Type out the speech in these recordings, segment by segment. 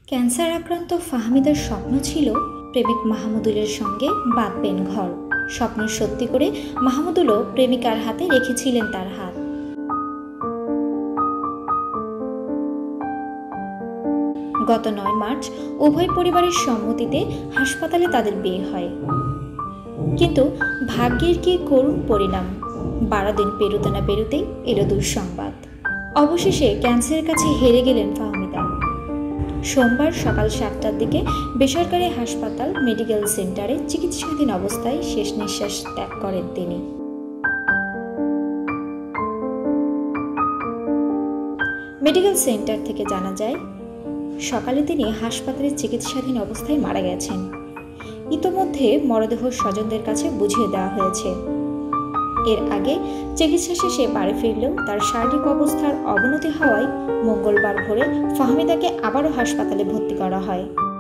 Cancer আক্রান্ত ফাহমিদার স্বপ্ন ছিল প্রেমিক মাহমুদুলের সঙ্গে বাঁধবেন ঘর। স্বপ্ন সত্যি করে মাহমুদুলও প্রেমিকার হাতে রেখেছিলেন তার হাত। গত ৯ মার্চ উভয় পরিবারের সম্মতিতে হাসপাতালে তাদের বিয়ে হয়। কিন্তু ভাগ্যের কি করুণ পরিণাম! ১২ দিন পেরোতে না পেরোতেই এলো দুঃসংবাদ। অবশেষে ক্যান্সারের কাছে হেরে গেলেন ফাহমিদা। সোমবার সকাল ৭টার দিকে বেসরকারি হাসপাতাল মেডিকেল সেন্টারে চিকিৎসাধীন অবস্থায় শেষ নিঃশ্বাস ত্যাগ করেন তিনি। মেডিকেল সেন্টার থেকে জানা যায়, সকালে তিনি হাসপাতালে চিকিৎসাধীন অবস্থায় মারা গেছেন। ইতোমধ্যে মরদেহ স্বজনদের কাছে বুঝিয়ে দেওয়া হয়েছে। এর আগে চিকিৎসা শেষে বাড়ি ফিরলেও তার শারীরিক অবস্থার অবনতি হওয়ায় মঙ্গলবার ভোরে ফাহমিদাকে আবারও হাসপাতালে ভর্তি করা হয়।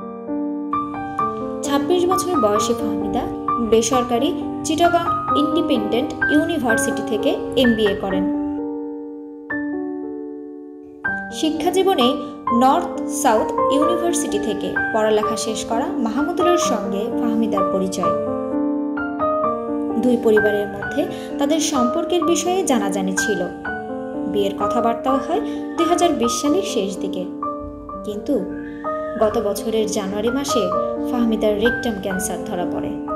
২৬ বছর বয়সী ফাহমিদা বেসরকারি চিটাগং ইন্ডিপেন্ডেন্ট ইউনিভার্সিটি থেকে MBA করেন। শিক্ষা জীবনে নর্থ সাউথ ইউনিভার্সিটি থেকে পড়ালেখা শেষ করা মাহমুদুলের সঙ্গে ফাহমিদার পরিচয়। দুই পরিবারের মধ্যে তাদের সম্পর্কের বিষয়ে জানাজানি ছিল। বিয়ের কথাবার্তাও হয় ২০২০ সালের শেষ দিকে। কিন্তু গত বছরের জানুয়ারি মাসে ফাহমিদার রেকটাম ক্যান্সার ধরা পড়ে।